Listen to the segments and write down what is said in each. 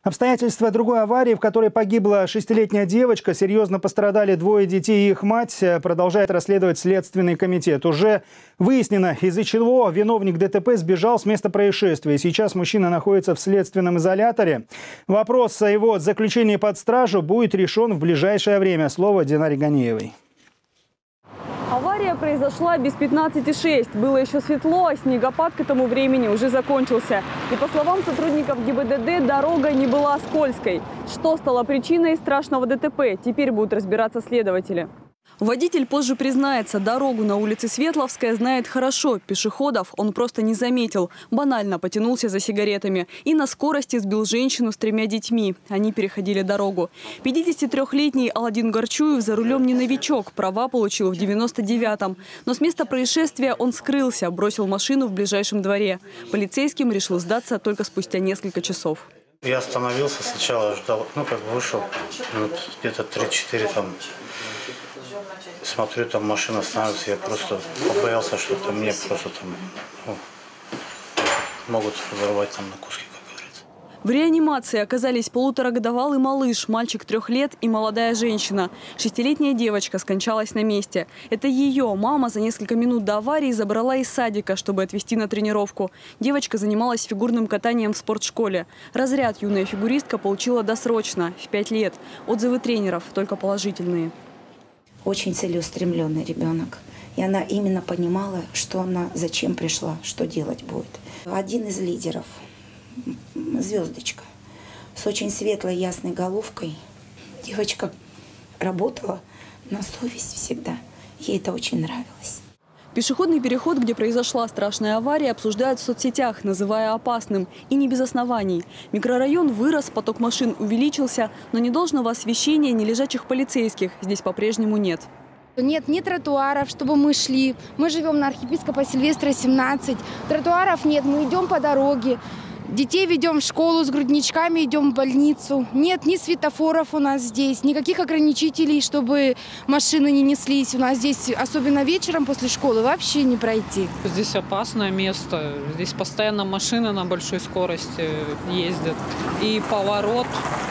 Обстоятельства другой аварии, в которой погибла 6-летняя девочка, серьезно пострадали двое детей и их мать, продолжает расследовать Следственный комитет. Уже выяснено, из-за чего виновник ДТП сбежал с места происшествия. Сейчас мужчина находится в следственном изоляторе. Вопрос о его заключении под стражу будет решен в ближайшее время. Слово Динаре Ганеевой. Авария произошла без 15:06. Было еще светло, а снегопад к этому времени уже закончился. И по словам сотрудников ГИБДД, дорога не была скользкой. Что стало причиной страшного ДТП, теперь будут разбираться следователи. Водитель позже признается, дорогу на улице Светловская знает хорошо. Пешеходов он просто не заметил. Банально потянулся за сигаретами. И на скорости сбил женщину с 3 детьми. Они переходили дорогу. 53-летний Аладдин Горчуев за рулем не новичок. Права получил в 99-м. Но с места происшествия он скрылся, бросил машину в ближайшем дворе. Полицейским решил сдаться только спустя несколько часов. Я остановился сначала, ждал, вышел, где-то 3-4 там. Смотрю, там машина останавливается, я просто побоялся, что там мне просто там могут разорвать там на куски, как говорится. В реанимации оказались полуторагодовалый малыш, мальчик 3 лет и молодая женщина. 6-летняя девочка скончалась на месте. Это ее мама за несколько минут до аварии забрала из садика, чтобы отвезти на тренировку. Девочка занималась фигурным катанием в спортшколе. Разряд юная фигуристка получила досрочно, в 5 лет. Отзывы тренеров только положительные. Очень целеустремленный ребенок. И она именно понимала, что она зачем пришла, что делать будет. Один из лидеров, звездочка, с очень светлой, ясной головкой. Девочка работала на совесть всегда. Ей это очень нравилось. Пешеходный переход, где произошла страшная авария, обсуждают в соцсетях, называя опасным. И не без оснований. Микрорайон вырос, поток машин увеличился, но ни должного освещения, ни лежачих полицейских здесь по-прежнему нет. Нет ни тротуаров, чтобы мы шли. Мы живем на архиепископа Сильвестра, 17. Тротуаров нет, мы идем по дороге. Детей ведем в школу, с грудничками идем в больницу. Нет ни светофоров у нас здесь, никаких ограничителей, чтобы машины не неслись. У нас здесь, особенно вечером после школы, вообще не пройти. Здесь опасное место. Здесь постоянно машины на большой скорости ездят. И поворот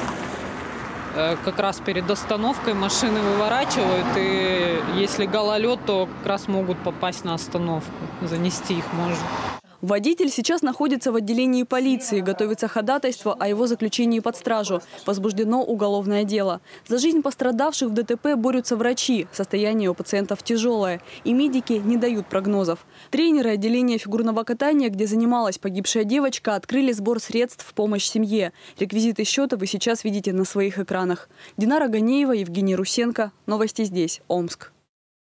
как раз перед остановкой машины выворачивают. И если гололед, то как раз могут попасть на остановку. Занести их можно. Водитель сейчас находится в отделении полиции. Готовится ходатайство о его заключении под стражу. Возбуждено уголовное дело. За жизнь пострадавших в ДТП борются врачи. Состояние у пациентов тяжелое. И медики не дают прогнозов. Тренеры отделения фигурного катания, где занималась погибшая девочка, открыли сбор средств в помощь семье. Реквизиты счета вы сейчас видите на своих экранах. Динара Ганеева, Евгений Русенко. Новости здесь. Омск.